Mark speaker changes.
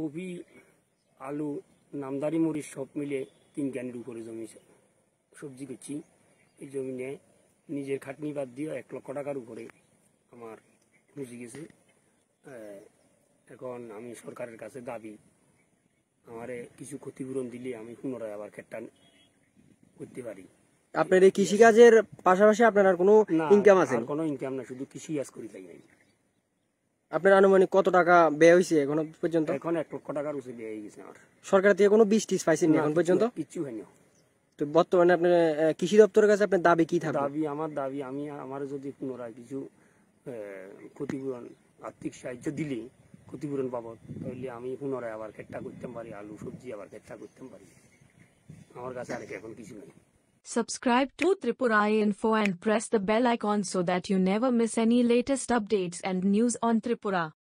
Speaker 1: Copy, আলু, নামদারি মরিচ সব মিলে 3 ক্যানের উপরে জমি সবজি করছি। এই জমিনে নিজের খাটনি বাদ দিয়ে 1 লক্ষ টাকার উপরে আমার পুঁজি গেছে। এখন আমি সরকারের কাছে দাবি, আমারে কিছু ক্ষতিপূরণ দিলে আমি পুনরায় আবার ক্ষেতটা করতে পারি।
Speaker 2: আপনার এই কৃষিকাজের পাশাপাশি আপনার আর কোনো ইনকাম আছে?
Speaker 1: কোনো ইনকাম না, শুধু কৃষি কাজ করি তাই নাই।
Speaker 2: আপনার আনুমানিক কত টাকা ব্যয় হয়েছে এখন পর্যন্ত?
Speaker 1: এখন 1 লক্ষ টাকার উপরে ব্যয় হয়ে গেছে আমার।
Speaker 2: সরকার থেকে কোনো বীজ টিজ পাইছেন এখন পর্যন্ত?
Speaker 1: কিছু হয়নি।
Speaker 2: তো বর্তমানে আপনার কৃষি দপ্তরের কাছে আপনার দাবি কি থাকবে?
Speaker 1: আমার দাবি আমার যদি পুনরায় কিছু ক্ষতিপূরণ, আর্থিক সাহায্য দিলে ক্ষতিপূরণ বাবদ, তাহলে আমি পুনরায় আবার ক্ষেতটা করতে পারি, আলু সবজি আবার ক্ষেতটা করতে পারি। আমার কাছে আর এখন কিছু নেই।
Speaker 3: Subscribe to Tripura Info and press the bell icon so that you never miss any latest updates and news on Tripura.